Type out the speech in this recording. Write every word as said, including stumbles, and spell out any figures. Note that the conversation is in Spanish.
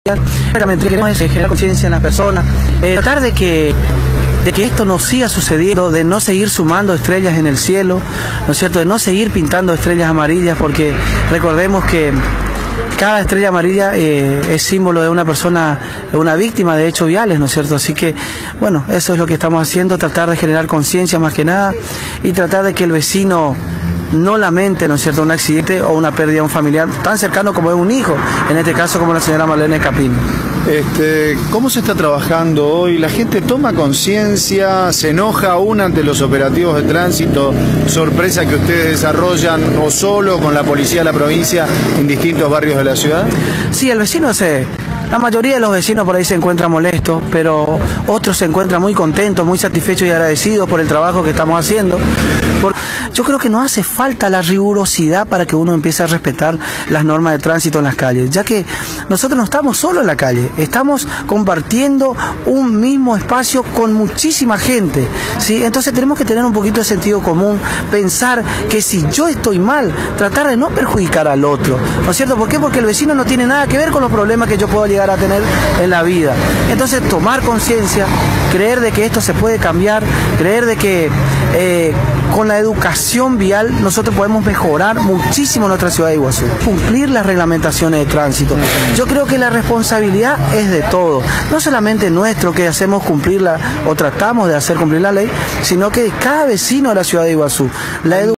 Realmente queremos generar conciencia en las personas, eh, tratar de que, de que esto no siga sucediendo, de no seguir sumando estrellas en el cielo, ¿no es cierto?, de no seguir pintando estrellas amarillas, porque recordemos que cada estrella amarilla eh, es símbolo de una persona, de una víctima de hechos viales, ¿no es cierto? Así que, bueno, eso es lo que estamos haciendo, tratar de generar conciencia más que nada y tratar de que el vecino no lamente, ¿no es cierto?, un accidente o una pérdida de un familiar tan cercano como es un hijo, en este caso como la señora Marlene Capín. Este, ¿Cómo se está trabajando hoy? ¿La gente toma conciencia, se enoja aún ante los operativos de tránsito, sorpresa que ustedes desarrollan o solo con la policía de la provincia en distintos barrios de la ciudad? Sí, el vecino se... La mayoría de los vecinos por ahí se encuentran molestos, pero otros se encuentran muy contentos, muy satisfechos y agradecidos por el trabajo que estamos haciendo. Porque yo creo que no hace falta la rigurosidad para que uno empiece a respetar las normas de tránsito en las calles, ya que nosotros no estamos solo en la calle, estamos compartiendo un mismo espacio con muchísima gente, ¿sí? Entonces tenemos que tener un poquito de sentido común, pensar que si yo estoy mal, tratar de no perjudicar al otro, ¿no es cierto? ¿Por qué? Porque el vecino no tiene nada que ver con los problemas que yo puedo llegar a tener en la vida. Entonces tomar conciencia, creer de que esto se puede cambiar, creer de que eh, con la educación vial nosotros podemos mejorar muchísimo nuestra ciudad de Iguazú, cumplir las reglamentaciones de tránsito. Yo creo que la responsabilidad es de todos, no solamente nuestro que hacemos cumplirla o tratamos de hacer cumplir la ley, sino que de cada vecino de la ciudad de Iguazú. La